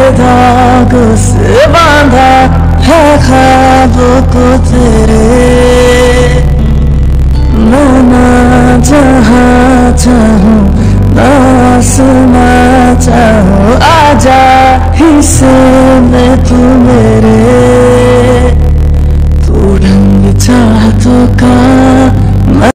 धागों से बांधा है ख्वाबों को तेरे। मैं ना जहाँ चाहूँ ना आसमां चाहूँ, आजा हिस्से में तू